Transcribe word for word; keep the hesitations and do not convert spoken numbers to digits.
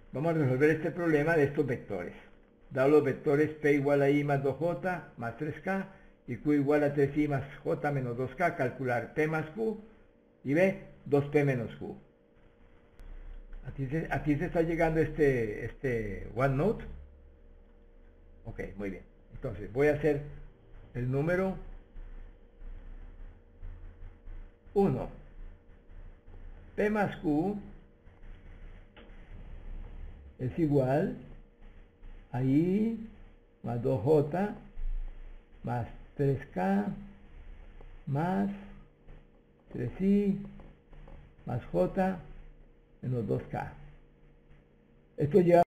Vamos a resolver este problema de estos vectores. Dado los vectores P igual a I más dos J más tres K y Q igual a tres I más J menos dos K, calcular P más Q y B, dos P menos Q. Aquí se, aquí se está llegando este, este OneNote. Ok, muy bien. Entonces voy a hacer el número uno. P más Q es igual a I más dos J más tres K más tres I más J menos dos K. Esto lleva